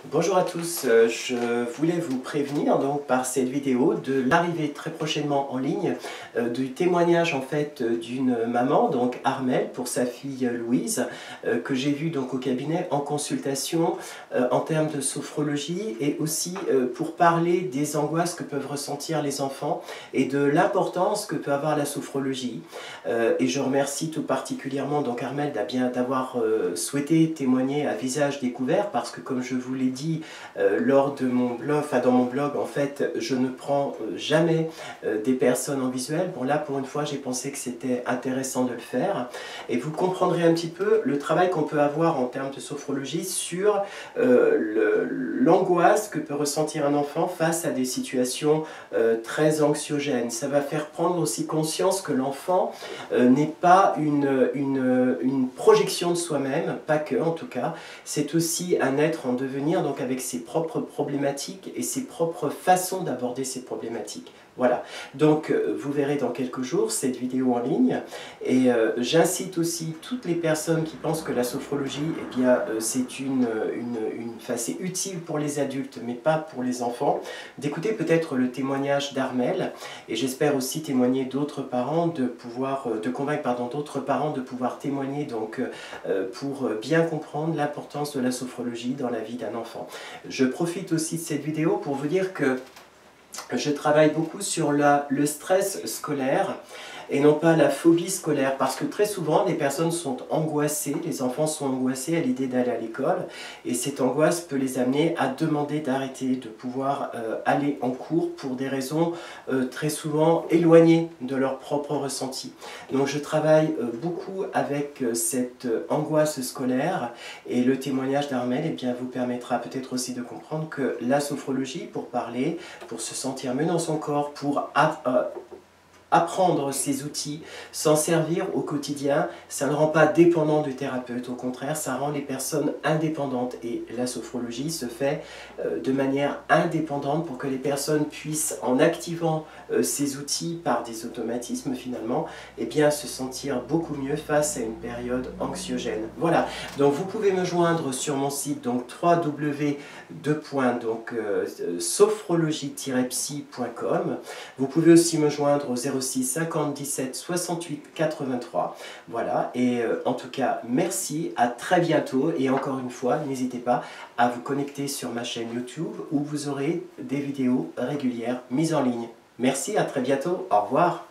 Bonjour à tous, je voulais vous prévenir donc par cette vidéo de l'arrivée très prochainement en ligne du témoignage en fait d'une maman, donc Armelle, pour sa fille Louise, que j'ai vue donc au cabinet en consultation en termes de sophrologie et aussi pour parler des angoisses que peuvent ressentir les enfants et de l'importance que peut avoir la sophrologie. Et je remercie tout particulièrement donc Armelle d'avoir souhaité témoigner à visage découvert, parce que comme je vous l'ai dit lors de mon blog, dans mon blog, en fait, je ne prends jamais des personnes en visuel. Bon, là, pour une fois, j'ai pensé que c'était intéressant de le faire. Et vous comprendrez un petit peu le travail qu'on peut avoir en termes de sophrologie sur l'angoisse que peut ressentir un enfant face à des situations très anxiogènes. Ça va faire prendre aussi conscience que l'enfant n'est pas une projection de soi-même, pas que en tout cas, c'est aussi un être en devenir, donc avec ses propres problématiques et ses propres façons d'aborder ces problématiques. Voilà, donc vous verrez dans quelques jours cette vidéo en ligne, et j'incite aussi toutes les personnes qui pensent que la sophrologie, eh bien, c'est c'est utile pour les adultes mais pas pour les enfants, d'écouter peut-être le témoignage d'Armelle, et j'espère aussi témoigner d'autres parents, de convaincre d'autres parents de pouvoir témoigner donc, pour bien comprendre l'importance de la sophrologie dans la vie d'un enfant. Je profite aussi de cette vidéo pour vous dire que je travaille beaucoup sur le stress scolaire et non pas la phobie scolaire, parce que très souvent les personnes sont angoissées, les enfants sont angoissés à l'idée d'aller à l'école, et cette angoisse peut les amener à demander d'arrêter de pouvoir aller en cours pour des raisons très souvent éloignées de leur propre ressenti. Donc je travaille beaucoup avec cette angoisse scolaire, et le témoignage d'Armelle, eh bien, vous permettra peut-être aussi de comprendre que la sophrologie, pour parler, pour se sentir mieux dans son corps, pour apprendre ces outils, s'en servir au quotidien, ça ne rend pas dépendant du thérapeute, au contraire, ça rend les personnes indépendantes, et la sophrologie se fait de manière indépendante pour que les personnes puissent, en activant ces outils par des automatismes finalement, eh bien, se sentir beaucoup mieux face à une période anxiogène. Voilà, donc vous pouvez me joindre sur mon site, donc www.sophrologie-psy.com. Vous pouvez aussi me joindre au 06 50 17 68 83. Voilà, et en tout cas, merci, à très bientôt, et encore une fois, n'hésitez pas à vous connecter sur ma chaîne YouTube où vous aurez des vidéos régulières mises en ligne. Merci, à très bientôt, au revoir.